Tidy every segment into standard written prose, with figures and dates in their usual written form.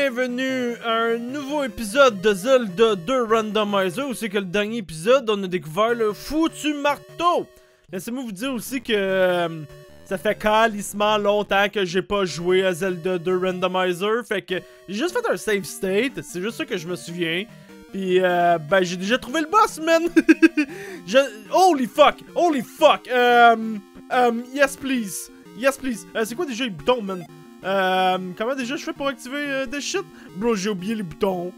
bienvenue à un nouveau épisode de Zelda 2 Randomizer, où c'est que le dernier épisode, on a découvert le foutu marteau. Laissez-moi vous dire aussi que ça fait calissement longtemps que j'ai pas joué à Zelda 2 Randomizer, fait que j'ai juste fait un save state, c'est juste ça que je me souviens. Puis ben j'ai déjà trouvé le boss, man. Holy fuck, yes please, c'est quoi déjà les boutons, man? Comment déjà je fais pour activer des shit? Bro, j'ai oublié les boutons.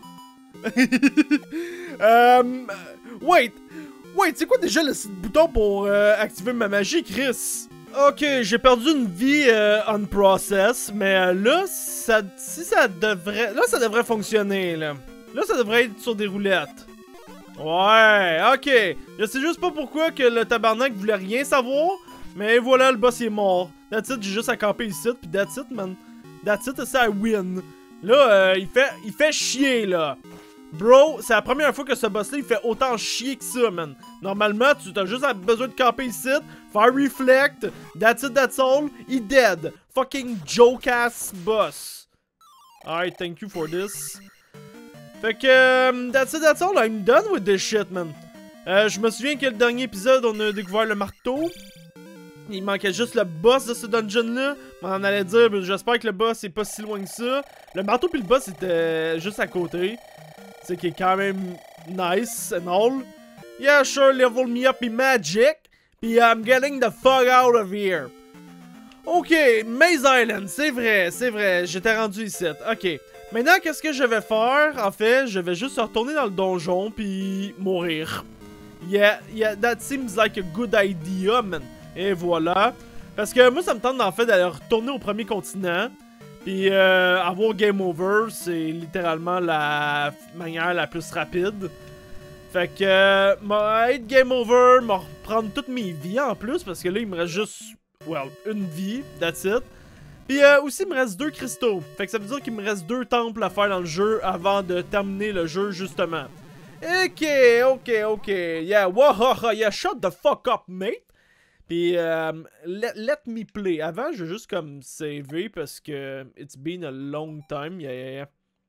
Wait, c'est quoi déjà le bouton pour activer ma magie, Chris? Ok, j'ai perdu une vie on process, mais là, ça devrait fonctionner, là. Là, ça devrait être sur des roulettes. Ouais, ok. Je sais juste pas pourquoi que le tabarnak voulait rien savoir, mais voilà, le boss est mort. That's it, j'ai juste à camper ici, pis that's it, man. That's it, c'est I win. Là, il fait chier, là. Bro, c'est la première fois que ce boss-là, il fait autant chier que ça, man. Normalement, tu as juste besoin de camper ici, faire reflect, that's it, that's all, he dead. Fucking joke-ass boss. Alright, thank you for this. Fait que, that's it, that's all, I'm done with this shit, man. Je me souviens que le dernier épisode, on a découvert le marteau. Il manquait juste le boss de ce dungeon-là. On en allait dire, j'espère que le boss est pas si loin que ça. Le marteau puis le boss était juste à côté. C'est qui est quand même nice and all. Yeah, sure, level me up in magic. Puis I'm getting the fuck out of here. Ok, Maze Island, c'est vrai, j'étais rendu ici. Ok, maintenant qu'est-ce que je vais faire? En fait, je vais juste retourner dans le donjon puis mourir. Yeah, that seems like a good idea, man. Et voilà. Parce que moi, ça me tente en fait d'aller retourner au premier continent. Puis avoir game over, c'est littéralement la manière la plus rapide. Fait que être game over, me reprendre toutes mes vies en plus. Parce que là, il me reste juste, well, une vie, that's it. Puis aussi, il me reste 2 cristaux. Fait que ça veut dire qu'il me reste 2 temples à faire dans le jeu avant de terminer le jeu, justement. Ok. Yeah, wahaha, yeah, shut the fuck up, mate. Puis, let me play. Avant, je vais juste comme saver parce que it's been a long time. Yeah.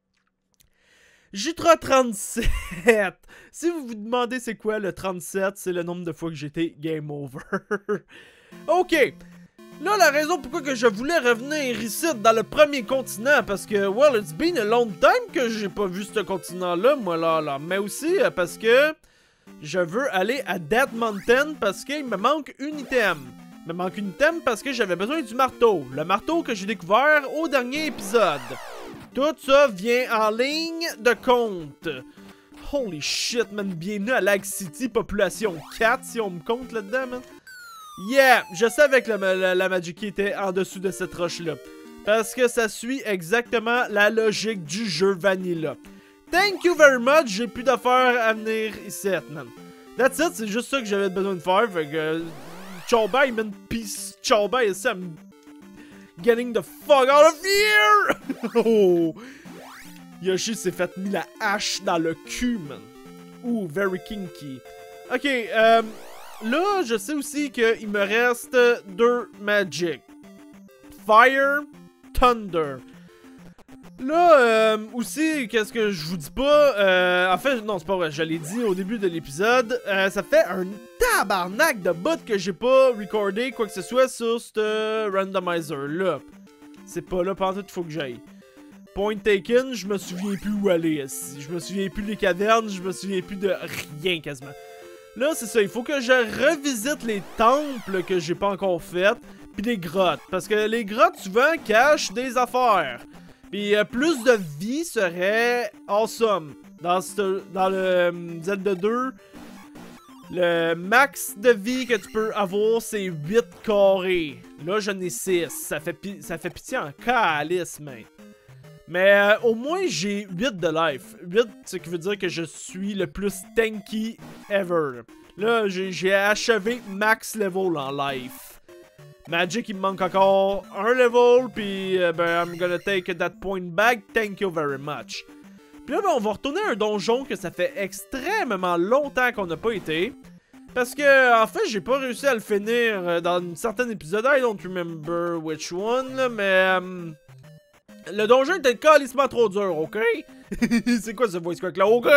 Jutra 37. Si vous vous demandez c'est quoi le 37, c'est le nombre de fois que j'étais game over. Ok. Là, la raison pourquoi que je voulais revenir ici dans le premier continent, parce que, well, it's been a long time que j'ai pas vu ce continent-là, moi, là. Mais aussi parce que je veux aller à Dead Mountain parce qu'il me manque un item. Il me manque un item parce que j'avais besoin du marteau. Le marteau que j'ai découvert au dernier épisode. Tout ça vient en ligne de compte. Holy shit, man. Bienvenue à Lag City, population 4, si on me compte là-dedans, man. Yeah, je savais que la Magic était en dessous de cette roche-là. Parce que ça suit exactement la logique du jeu Vanilla. Thank you very much, j'ai plus d'affaires à venir ici, man. That's it, c'est juste ça que j'avais besoin de faire, fait que... ciao bye, man, peace, ciao bye, et ça, I'm getting the fuck out of here! Oh! Yoshi s'est fait mis la hache dans le cul, man. Ouh, very kinky. Ok, là, je sais aussi qu'il me reste 2 magic. Fire, Thunder. Là, aussi, qu'est-ce que je vous dis pas, en fait, non, c'est pas vrai, je l'ai dit au début de l'épisode, ça fait un tabarnak de bout que j'ai pas recordé quoi que ce soit sur ce randomizer-là. C'est pas là, pendant tout, il faut que j'aille. Point taken, je me souviens plus où aller, je me souviens plus des cavernes, je me souviens plus de rien, quasiment. Là, c'est ça, il faut que je revisite les temples que j'ai pas encore fait, puis les grottes, parce que les grottes, souvent, cachent des affaires. Puis plus de vie serait awesome. Dans le Zelda 2, le max de vie que tu peux avoir, c'est 8 carrés. Là, j'en ai 6. Ça fait pitié en calice, mec. Mais au moins, j'ai 8 de life. 8, ce qui veut dire que je suis le plus tanky ever. Là, j'ai achevé max level en life. Magic, il me manque encore un level, puis ben, I'm gonna take that point back, thank you very much. Puis là, ben, on va retourner à un donjon que ça fait extrêmement longtemps qu'on n'a pas été. Parce que, en fait, j'ai pas réussi à le finir dans un certain épisode, I don't remember which one, là, mais... Le donjon était calissement trop dur, ok? C'est quoi ce voice crack là? Ok!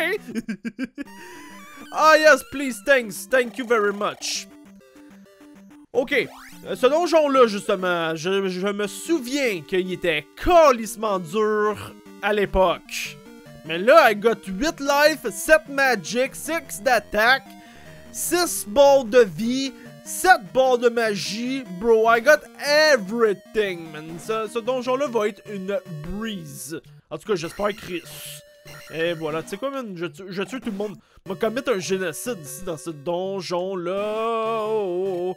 Ah yes, please, thanks. Thank you very much. Ok, ce donjon-là, justement, je me souviens qu'il était calissement dur à l'époque. Mais là, I got 8 life, 7 magic, 6 d'attaque, 6 balles de vie, 7 balles de magie. Bro, I got everything, man. Ce donjon-là va être une breeze. En tout cas, j'espère Chris. Et voilà, tu sais quoi, man? Je tue tout le monde. On va commettre un génocide ici dans ce donjon-là. Oh, oh.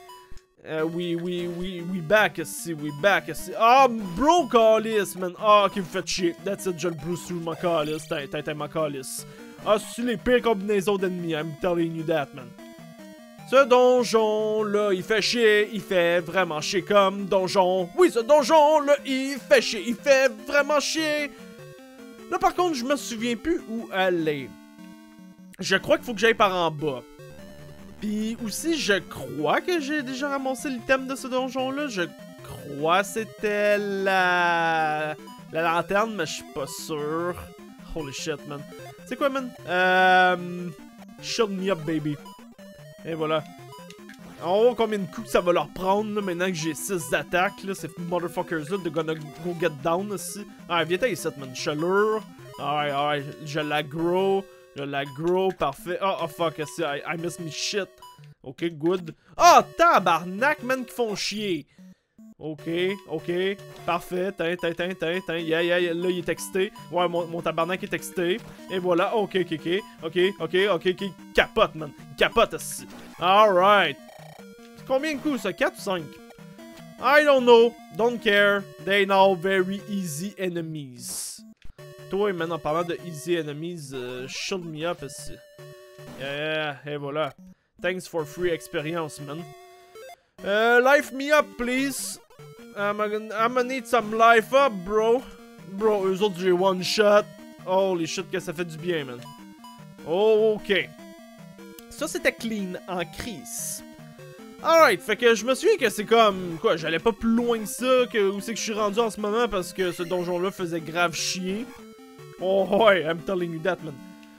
We back ici, we back ici. Ah, bro, calice, man. Ah, ok, vous faites chier. That's it, je le bruise through ma calice. T'as ma calice. Ah, c'est les pires combinaisons d'ennemis, I'm telling you that, man. Ce donjon-là, il fait chier, il fait vraiment chier comme donjon. Oui, ce donjon-là, il fait chier, il fait vraiment chier. Là, par contre, je me souviens plus où aller. Je crois qu'il faut que j'aille par en bas. Puis aussi, je crois que j'ai déjà ramassé l'item de ce donjon-là. Je crois que c'était la lanterne, mais je suis pas sûr. Holy shit, man. C'est quoi, man? Shut me up, baby. Et voilà. On voit combien de coups ça va leur prendre, là, maintenant que j'ai 6 d'attaque, là, ces motherfuckers-là, de gonna go get down, ici. Ah, viens t'as ici, man. Chaleur. Alright, je la grow. Je la grow, parfait. Oh fuck, I miss me shit. Ok, good. Oh, tabarnak, man, qui font chier. Ok, parfait. Là, il est excité. Ouais, mon tabarnak est excité. Et voilà, ok. Capote, man. Capote, ici. Alright. Combien de coups, ça? 4 ou 5? I don't know. Don't care. They know very easy enemies. Toi, man, en parlant de easy enemies, shield me up ici. Yeah, et voilà. Thanks for free experience, man. Life me up, please. I'm gonna need some life up, bro. Bro, eux autres, j'ai one shot. Holy shit, que ça fait du bien, man. Ok. Ça, c'était clean en crise. Alright, fait que je me souviens que c'est comme... Quoi, j'allais pas plus loin que ça, où c'est que je suis rendu en ce moment, parce que ce donjon-là faisait grave chier. Oh ouais, I'm telling you that, man.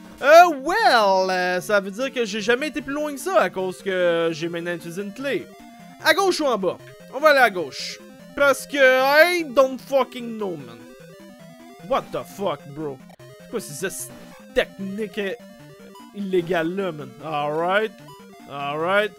Ça veut dire que j'ai jamais été plus loin que ça à cause que j'ai maintenant utilisé une clé. À gauche ou en bas? On va aller à gauche. Parce que I don't fucking know, man. What the fuck, bro? C'est quoi cette technique illégale là, man? Alright.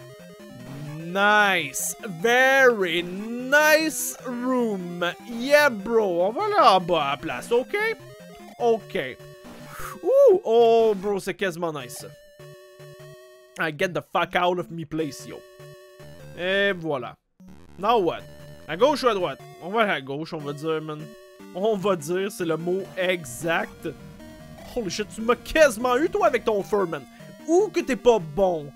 Nice. Very nice room. Yeah, bro. On va aller en bas à la place, ok? Ok. Ouh! Oh, bro, c'est quasiment nice. I get the fuck out of me place, yo. Et voilà. Now what? À gauche ou à droite? On va aller à gauche, on va dire, man. On va dire, c'est le mot exact. Holy shit, tu m'as quasiment eu, toi, avec ton fur, man. Ou que t'es pas bon.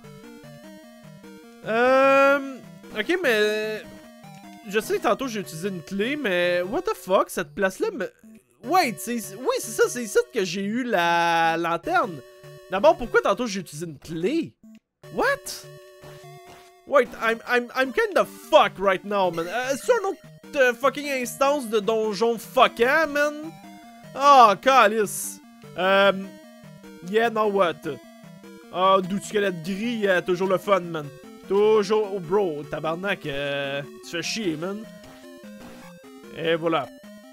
Ok, mais... Je sais que tantôt j'ai utilisé une clé, mais... What the fuck, cette place-là me... Wait, oui, c'est ça, c'est ici que j'ai eu la lanterne. D'abord, pourquoi tantôt j'ai utilisé une clé? What? Wait, I'm kind of fucked right now, man. C'est un autre fucking instance de donjon fuckant, man? Ah, calice. Yeah, now what? Ah, d'où squelette gris, toujours le fun, man. Toujours, oh, bro, tabarnak, tu fais chier, man. Et voilà.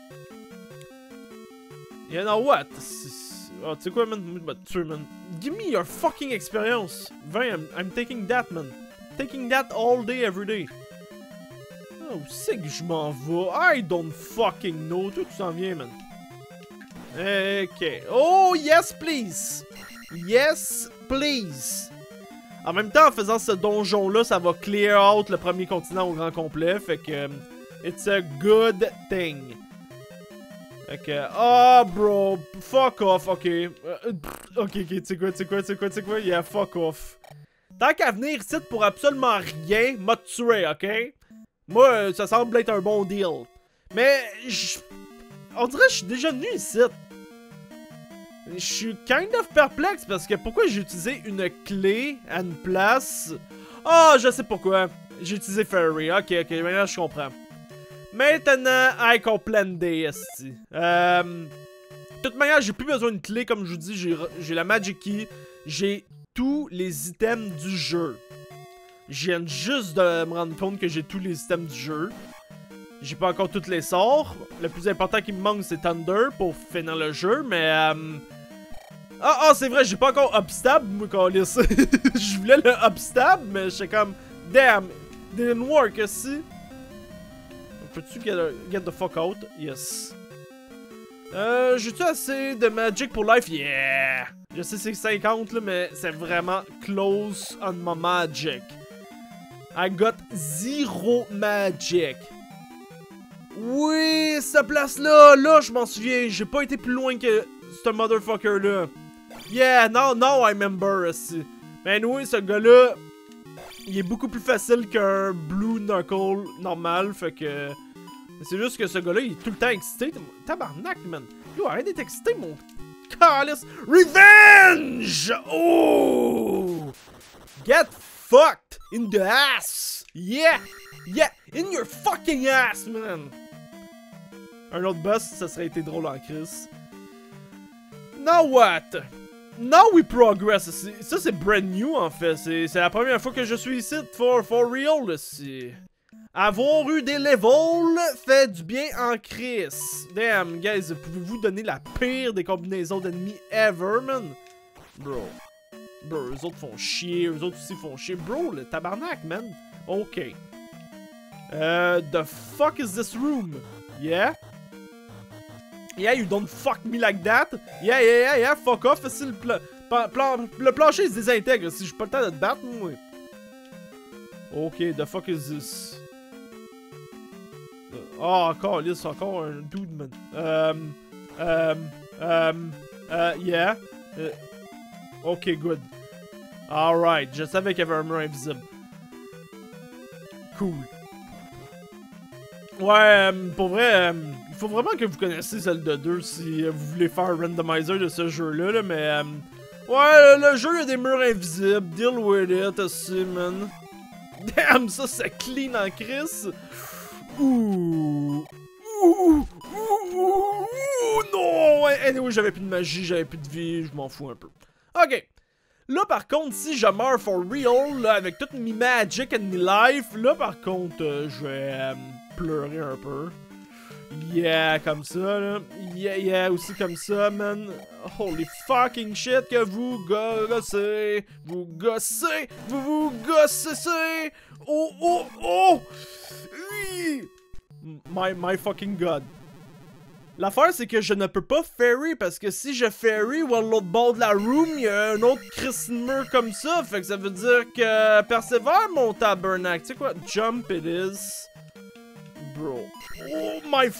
You know what? Oh, tu sais quoi, man? Man? Give me your fucking experience. I'm taking that, man. Taking that all day, every day. Oh, c'est que je m'en vais. I don't fucking know. Toi, tu s'en viens, man. Ok. Oh, yes, please. Yes, please. En même temps, en faisant ce donjon-là, ça va clear out le premier continent au grand complet. Fait que... it's a good thing. Ok, oh bro, fuck off, ok. Ok, tu sais quoi, yeah, fuck off. Tant qu'à venir ici pour absolument rien, m'a tué, ok? Moi, ça semble être un bon deal. Mais, on dirait que je suis déjà venu ici. Je suis kind of perplexe parce que pourquoi j'ai utilisé une clé à une place? Ah, je sais pourquoi. J'ai utilisé Fairy, ok, maintenant je comprends. Maintenant, I comprende, esti. De toute manière, j'ai plus besoin de clé, comme je vous dis, j'ai la Magic Key, j'ai tous les items du jeu. Je viens juste de me rendre compte que j'ai tous les items du jeu. J'ai pas encore tous les sorts. Le plus important qui me manque, c'est Thunder pour finir le jeu, mais... Ah, c'est vrai, j'ai pas encore Upstab, moi, câlisse. Je voulais le Upstab, mais j'étais comme... Damn, didn't work, aussi. Peux-tu get the fuck out? Yes. J'ai-tu assez de Magic pour life? Yeah! Je sais c'est 50, là, mais c'est vraiment close on my Magic. I got 0 Magic. Oui, cette place-là, là, je m'en souviens. J'ai pas été plus loin que ce motherfucker-là. Yeah, now I remember aussi. Mais anyway, ce gars-là, il est beaucoup plus facile qu'un Blue Knuckle normal, fait que... C'est juste que ce gars-là, il est tout le temps excité. Tabarnak, man. Yo, arrête d'être excité, mon... Calice. Revenge! Oh! Get fucked in the ass! Yeah! Yeah! In your fucking ass, man! Un autre boss, ça serait été drôle en crise. Now what? Now we progress. Ça, c'est brand new, en fait. C'est la première fois que je suis ici, for real, là. Avoir eu des levels fait du bien en crise. Damn, guys, pouvez-vous donner la pire des combinaisons d'ennemis ever, man? Bro, eux autres font chier, eux autres aussi font chier. Bro, le tabarnak, man. Ok. The fuck is this room? Yeah? Yeah, you don't fuck me like that. Yeah, fuck off. Si le plancher se désintègre, si j'ai pas le temps de te battre, moi. Ok, the fuck is this? Oh, encore, là, c'est encore un dude, man. Yeah. Ok, good. Alright, je savais qu'il y avait un mur invisible. Cool. Ouais, pour vrai, il faut vraiment que vous connaissiez Zelda 2 si vous voulez faire un randomizer de ce jeu-là, là, mais... ouais, le jeu, il y a des murs invisibles. Deal with it, aussi, man. Damn, ça, c'est clean en crise. Ouh, non! Anyway, j'avais plus de magie, j'avais plus de vie, je m'en fous un peu. Ok. Là, par contre, si je meurs for real, là, avec toute mes magic and my life, là, par contre, je vais pleurer un peu. Yeah, comme ça, là. Yeah, aussi comme ça, man. Holy fucking shit que vous gossez. Vous gossez. Oh! My fucking god. L'affaire, c'est que je ne peux pas ferry, parce que si je ferry, ou à l'autre bord de la room, il y a un autre Chris mur comme ça, fait que ça veut dire que persévère mon tabernacle. Tu sais quoi? Jump it is. Bro. Oh my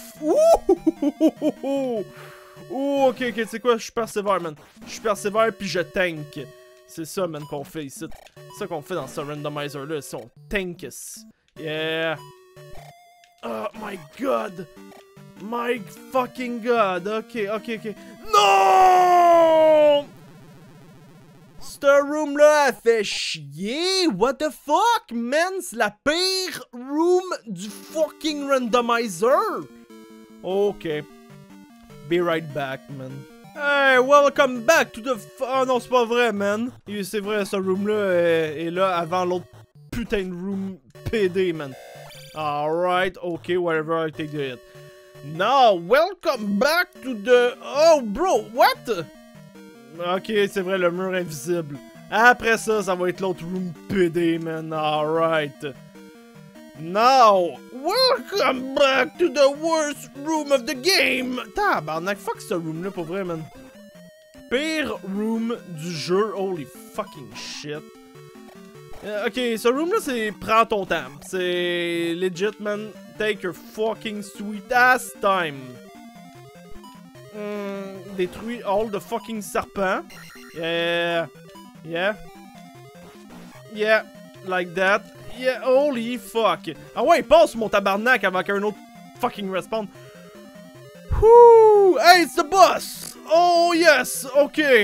ok, tu sais quoi? Je persévère, man. Je persévère, puis je tank. C'est ça, man, qu'on fait ici. C'est ça qu'on fait dans ce randomizer-là. Si on tank. Yeah. Oh my god. My fucking god. Ok. Non! Cette room-là, elle fait chier. What the fuck, man? C'est la pire room du fucking randomizer. Ok. Be right back, man. Hey, welcome back to the... Oh non, c'est pas vrai, man. C'est vrai, ce room-là est là avant l'autre putain de room PD, man. Alright, ok, whatever, I take the hit. Now, welcome back to the... Oh, bro, what? Ok, c'est vrai, le mur invisible. Après ça, ça va être l'autre room PD, man. Alright. Now, welcome back to the worst room of the game. Tabarnak, fuck ce room-là, pour vrai, man. Pire room du jeu. Holy fucking shit. Ok, ce room-là, c'est... Prends ton temps. C'est... Legit, man. Take your fucking sweet ass time. Détruis all the fucking serpents. Yeah. Like that. Yeah, holy fuck. Ah ouais, passe mon tabarnak avant qu'un autre fucking respawn. Whoo! Hey, it's the boss! Oh yes! Okay.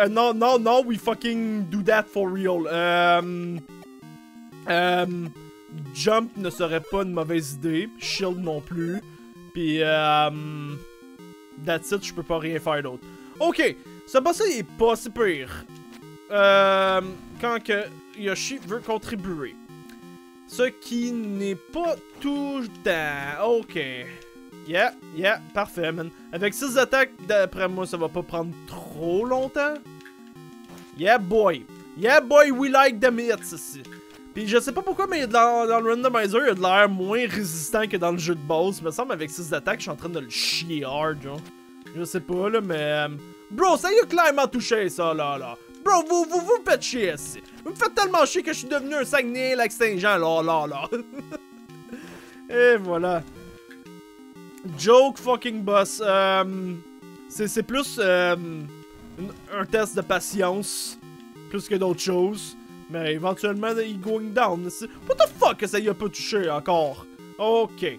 Now we fucking do that for real. Jump ne serait pas une mauvaise idée. Shield non plus. Puis, that's it, je peux pas rien faire d'autre. Ok, ce boss-là, il est pas si pire. Quand que Yoshi veut contribuer. Ce qui n'est pas tout le temps. Ok. Yeah, parfait, man. Avec 6 attaques, d'après moi, ça va pas prendre trop longtemps. Yeah, boy, we like them hits ici. Pis je sais pas pourquoi, mais dans le randomizer, il a de l'air moins résistant que dans le jeu de base. Il me semble avec 6 attaques, je suis en train de le chier hard, genre. Je sais pas, là, mais... Bro, ça y est clairement touché, ça, là. Bro, vous me faites chier, ici. Vous me faites tellement chier que je suis devenu un Saguenay, Lac-Saint-Jean, là. Et voilà. Joke fucking boss. C'est plus un test de patience, plus que d'autres choses. Mais éventuellement, il going down. What the fuck que ça y a pas touché encore? Ok.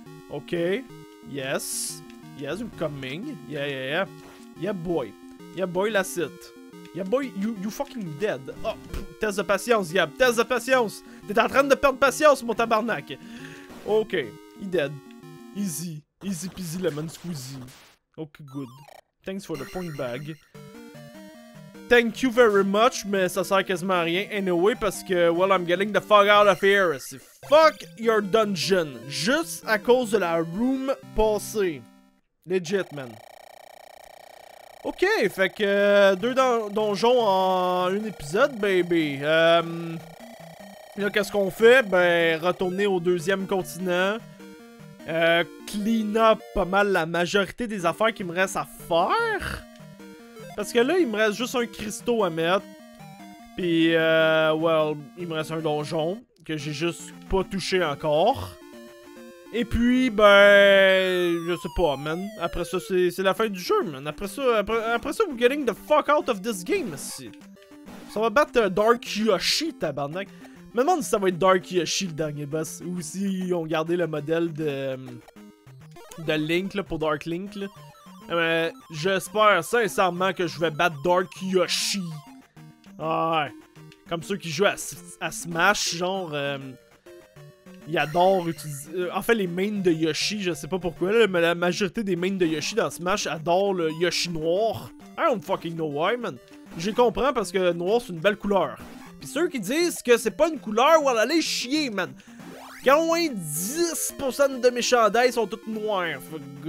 Yes, I'm coming. Yeah, boy, that's it. Yeah, boy, you fucking dead. Oh, test de patience, Gab, test de patience. T'es en train de perdre patience, mon tabarnak. Ok, il dead. Easy peasy lemon squeezy. Ok, good. Thanks for the point bag. Thank you very much, mais ça sert quasiment à rien anyway parce que, well, I'm getting the fuck out of here. Fuck your dungeon. Juste à cause de la room passée. Legit, man. Ok, fait que 2 donjons en un épisode, baby. Là, qu'est-ce qu'on fait? Ben, retourner au 2e continent. Clean up pas mal la majorité des affaires qu'il me reste à faire. Parce que là, il me reste juste un cristaux à mettre. Puis, well, il me reste un donjon que j'ai juste pas touché encore. Et puis, ben, je sais pas, man. Après ça, c'est la fin du jeu, man. Après ça, we're getting the fuck out of this game, ici. Ça va battre Dark Yoshi, tabarnak. Je me demande si ça va être Dark Yoshi le dernier boss. Ou si on gardé le modèle de Link, là, pour Dark Link, là. J'espère sincèrement que je vais battre Dark Yoshi. Ouais. Comme ceux qui jouent à Smash, genre... ils adorent utiliser... en fait, les mains de Yoshi, je sais pas pourquoi, là, mais la majorité des mains de Yoshi dans Smash adorent le Yoshi noir. I don't fucking know why, man. Je comprends parce que noir, c'est une belle couleur. Pis ceux qui disent que c'est pas une couleur, well, allez chier, man. Quand au moins 10% de mes chandails sont toutes noires.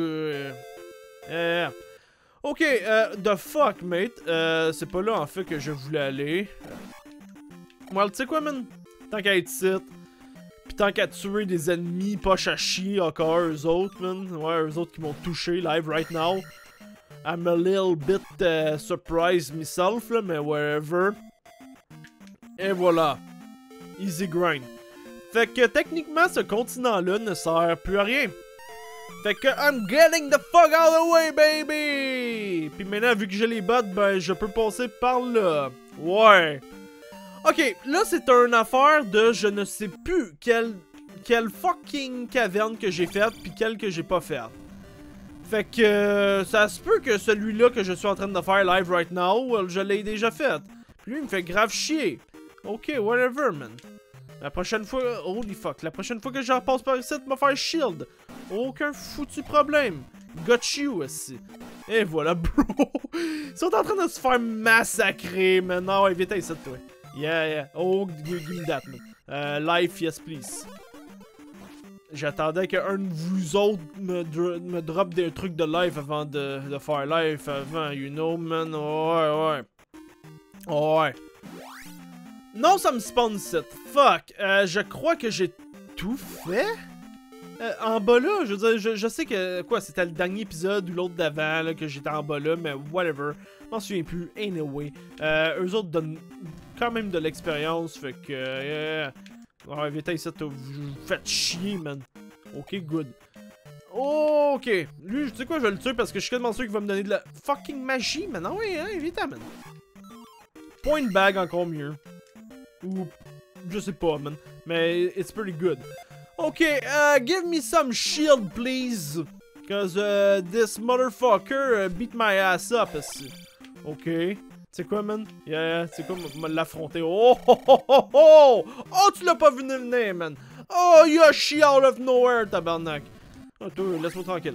Ok, the fuck, mate. C'est pas là, en fait, que je voulais aller. Well, tu sais quoi, man? Tant qu'à être ici, pis tant qu'à tuer des ennemis poche à chier encore, eux autres, man. Ouais, eux autres qui m'ont touché live right now. I'm a little bit surprised myself, là, mais whatever. Et voilà. Easy grind. Fait que techniquement, ce continent-là ne sert plus à rien. Fait que I'm getting the fuck out of the way, baby! Puis maintenant, vu que j'ai les bottes, ben je peux passer par là. Ouais. Ok, là c'est une affaire de je ne sais plus quelle fucking caverne que j'ai faite puis quelle que j'ai pas faite. Fait que ça se peut que celui-là que je suis en train de faire live right now, well, je l'ai déjà fait. Puis lui il me fait grave chier. Ok, whatever, man. La prochaine fois... Holy fuck. La prochaine fois que je repasse par ici, tu vas faire shield. Aucun foutu problème. Got you, aussi. Et voilà, bro. Ils sont en train de se faire massacrer, man. Non, ouais, vite, ici, toi. Yeah. Oh, give me that, man. Life, yes, please. J'attendais qu'un de vous autres me drop des trucs de life avant de faire life avant, you know, man. Ouais. Non, ça me spawn set. Fuck. Je crois que j'ai tout fait. En bas là, je veux dire, je sais que, quoi, c'était le dernier épisode ou l'autre d'avant, là, que j'étais en bas là, mais whatever. Je m'en souviens plus. Anyway. Eux autres donnent quand même de l'expérience, fait que... ouais, vite ici, vous faites chier, man. Ok, good. Ok. Lui, tu sais quoi, je vais le tuer parce que je suis quasiment sûr qu'il va me donner de la fucking magie, man. Ah ouais, hein, vite, man. Point bag, encore mieux. Ou... je sais pas, man. Mais it's pretty good. Ok, give me some shield, please. Cause this motherfucker beat my ass up ici. Ok. Tu sais quoi, man? Yeah, tu sais quoi, me l'affronter. Oh, tu l'as pas vu venir, man. Oh, Yoshi out of nowhere, tabarnak. Oh, toi, laisse-moi tranquille.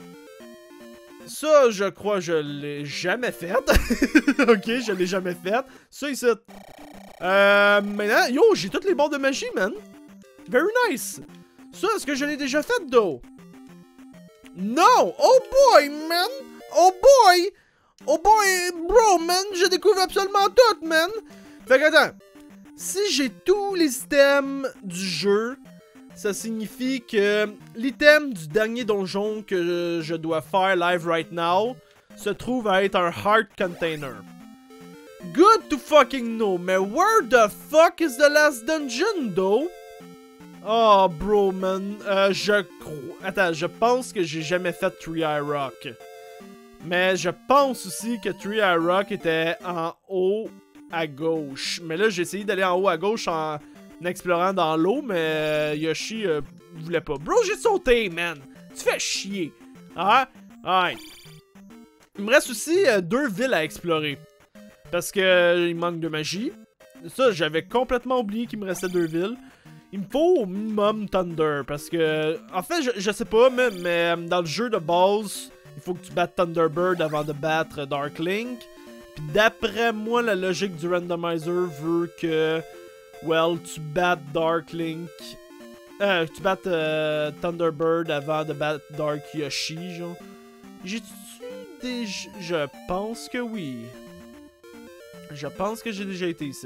Ça, je crois, je l'ai jamais fait. Ok, je l'ai jamais fait. Ça, ici. Maintenant, yo, j'ai toutes les bords de magie, man. Very nice. Ça, est-ce que je l'ai déjà fait, though? Non! Oh boy, man! Oh boy! Oh boy, bro, man! Je découvre absolument tout, man! Fait que, attends. Si j'ai tous les items du jeu, ça signifie que l'item du dernier donjon que je dois faire live right now se trouve à être un heart container. Good to fucking know, mais where the fuck is the last dungeon, though? Oh, bro, man. Je crois... Attends, je pense que j'ai jamais fait Three Eye Rock. Mais je pense aussi que Three Eye Rock était en haut à gauche. Mais là, j'ai essayé d'aller en haut à gauche en explorant dans l'eau, mais Yoshi voulait pas. Bro, j'ai sauté, man. Tu fais chier. Ah, ouais. Il me reste aussi 2 villes à explorer. Parce que il manque de magie. Ça, j'avais complètement oublié qu'il me restait 2 villes. Il me faut au minimum Thunder. Parce que, en fait, je sais pas, mais dans le jeu de base, il faut que tu battes Thunderbird avant de battre Dark Link. Puis d'après moi, la logique du randomizer veut que, well, tu battes Dark Link. Tu battes Thunderbird avant de battre Dark Yoshi, genre. J'ai-tu déjà... Je pense que oui. Je pense que j'ai déjà été ici.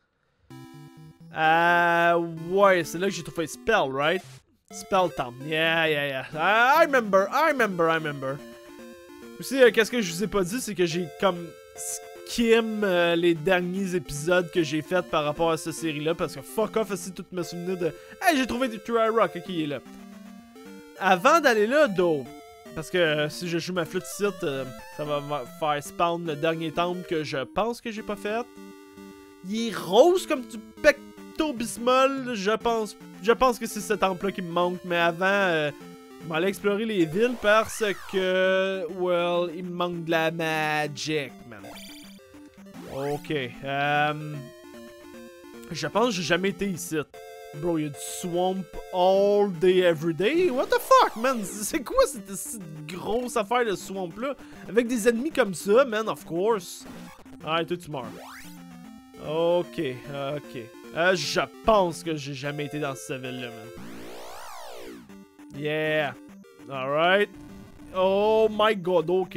Ouais, c'est là que j'ai trouvé Spell, right? Spell Town. Yeah. I remember. Aussi, qu'est-ce que je vous ai pas dit, c'est que j'ai comme skim les derniers épisodes que j'ai fait par rapport à cette série-là, parce que fuck off aussi toutes mes souvenirs de... Hey, j'ai trouvé des Three Eye Rock, ok, il est là. Avant d'aller là, though, parce que si je joue ma flûte ici, ça va faire spawn le dernier temple que je pense que j'ai pas fait. Il est rose comme du pecto-bismol, je pense que c'est ce temple-là qui me manque, mais avant, je vais aller explorer les villes parce que, well, il me manque de la magic, man. Ok, je pense que j'ai jamais été ici. Bro, y'a du swamp all day, every day. What the fuck, man? C'est quoi cette grosse affaire de swamp-là? Avec des ennemis comme ça, man, of course. Ah, toi, tu meurs. Ok. Je pense que j'ai jamais été dans cette ville-là, man. Yeah. Alright. Oh my god, ok.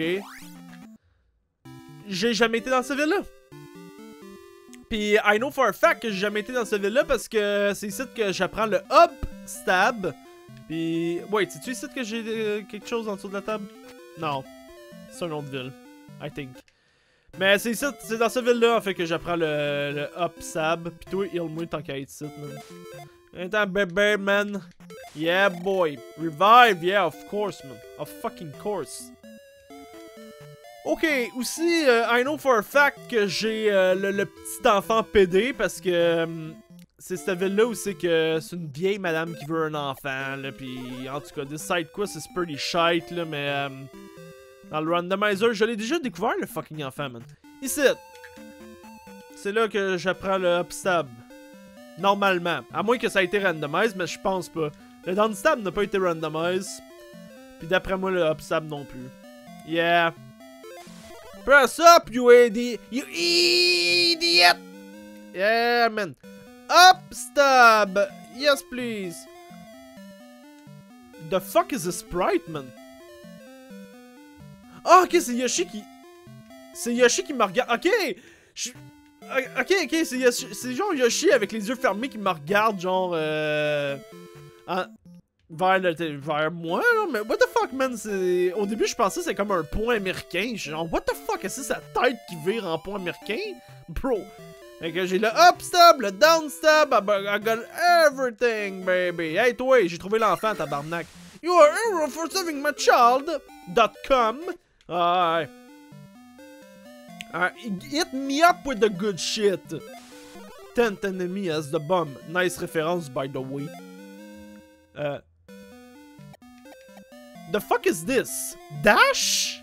J'ai jamais été dans cette ville-là. Puis, I know for a fact que j'ai jamais été dans cette ville-là parce que c'est ici que j'apprends le Up Stab. Puis, wait, c'est-tu ici que j'ai quelque chose en dessous de la table? Non. C'est une autre ville. I think. Mais c'est ici, c'est dans cette ville-là en fait que j'apprends le Up Stab. Puis toi, heal-moi tant qu'à être ici, man. Attends, bébé, man. Yeah, boy. Revive, yeah, of course, man. Of fucking course. Ok, aussi, I know for a fact que j'ai le petit enfant PD parce que c'est cette ville-là où c'est que c'est une vieille madame qui veut un enfant, là, pis en tout cas, this side quest c'est pretty shite, là, mais dans le randomizer, je l'ai déjà découvert, le fucking enfant, man. Ici, c'est là que j'apprends le upstab. Normalement, à moins que ça ait été randomisé, mais je pense pas. Le downstab n'a pas été randomisé, puis d'après moi, le upstab non plus. Yeah. Press up, you idiot! You idiot! Yeah, man. Up stab! Yes, please. The fuck is a sprite, man? Ah, ok, c'est Yoshi qui... C'est Yoshi qui me regarde. Ok! Ok, c'est genre Yoshi avec les yeux fermés qui me regarde, genre... vers moi, là, mais what the fuck, man, c'est... Au début, je pensais que c'est comme un point américain, genre, what the fuck, est-ce que c'est sa tête qui vire en point américain? Bro! Fait que j'ai le up stab, le down stab, I got everything, baby! Hey, toi, j'ai trouvé l'enfant, tabarnak! You are a hero for saving my child.com. Alright. Hit me up with the good shit! 10th enemy as the bomb. Nice référence, by the way. The fuck is this? Dash?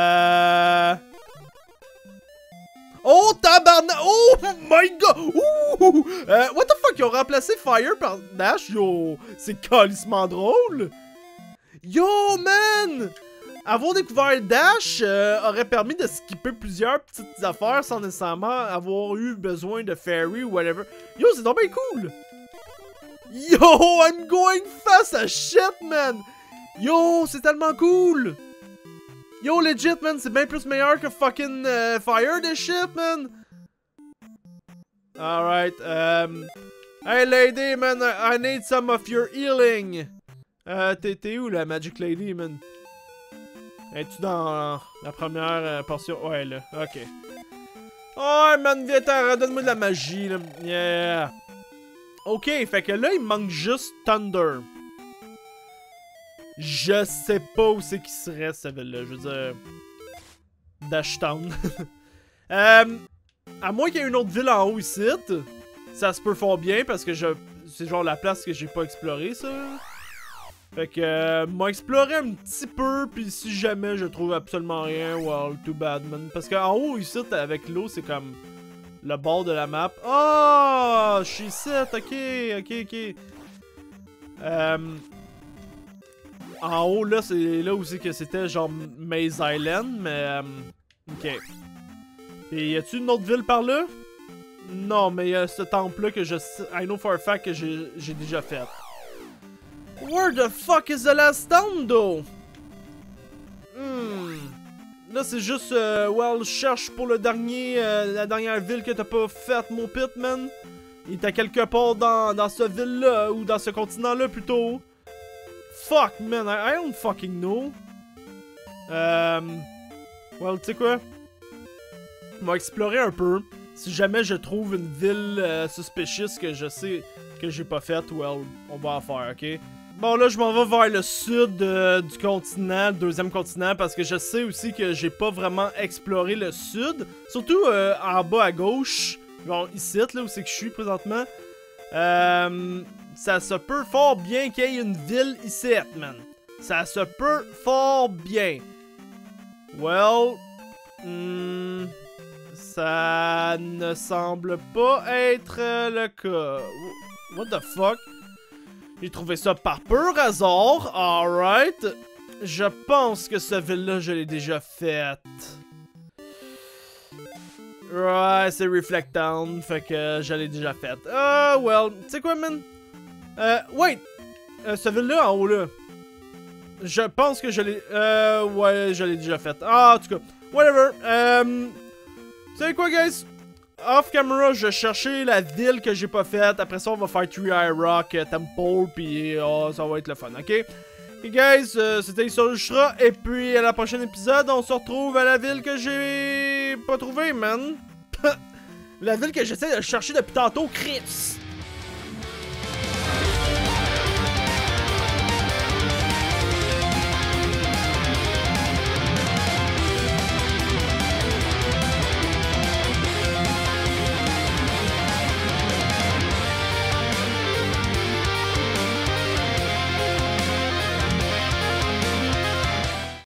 Oh, tabarnak! Oh my god! Ooh! What the fuck, ils ont remplacé Fire par Dash? Yo, c'est calissement drôle! Yo, man! Avoir découvert Dash aurait permis de skipper plusieurs petites affaires sans nécessairement avoir eu besoin de Fairy ou whatever. Yo, c'est donc bien cool! Yo, I'm going fast as shit, man! Yo, c'est tellement cool! Yo, legit, man, c'est bien plus meilleur que fucking Fire, this shit, man! Alright, hey lady, man, I need some of your healing! T'es où, la Magic Lady, man? Es-tu dans la première portion? Ouais, là, ok. Oh, man, viens, donne-moi de la magie, là. Yeah! Ok, fait que là, il manque juste Thunder. Je sais pas où c'est qu'il serait, cette ville-là. Je veux dire... Dashtown. À moins qu'il y ait une autre ville en haut ici. Ça se peut fort bien, parce que c'est genre la place que j'ai pas explorée, ça. Fait que... m'a exploré un petit peu, puis si jamais je trouve absolument rien, well, too bad, man. Parce qu'en haut, ici, avec l'eau, c'est comme... le bord de la map. Oh! Je suis ici, ok. En haut, là, c'est là où c'est que c'était genre Maze Island, mais... ok. Et y a-tu une autre ville par là? Non, mais y a ce temple-là que I know for a fact que j'ai déjà fait. Where the fuck is the last town, though? Là, c'est juste, well, je cherche pour le dernier, la dernière ville que t'as pas faite, mon pit, man. Il était quelque part dans cette ville-là, ou dans ce continent-là, plutôt. Fuck, man, I don't fucking know. Well, tu sais quoi? On va explorer un peu. Si jamais je trouve une ville suspicious que je sais que j'ai pas faite, well, on va en faire, ok? Bon, là, je m'en vais vers le sud du continent, le deuxième continent, parce que je sais aussi que j'ai pas vraiment exploré le sud. Surtout en bas à gauche, genre ici, là, où c'est que je suis présentement. Ça se peut fort bien qu'il y ait une ville ici, man. Ça se peut fort bien. Well... ça ne semble pas être le cas. What the fuck? J'ai trouvé ça par pur hasard. Alright. Je pense que cette ville-là, je l'ai déjà faite. Ouais, c'est Reflect Town. Fait que je l'ai déjà faite. Well. Tu sais quoi, man? Wait. Cette ville-là, en haut, là. Je pense que je l'ai... ouais, je l'ai déjà faite. Ah, en tout cas. Whatever. Vous savez quoi, guys? Off camera, je vais chercher la ville que j'ai pas faite. Après ça, on va faire Three Eye Rock, Temple, puis ça va être le fun, ok? Et guys, c'était Illustrra, et puis à la prochaine épisode, on se retrouve à la ville que j'ai pas trouvée, man. La ville que j'essaie de chercher depuis tantôt, Chris.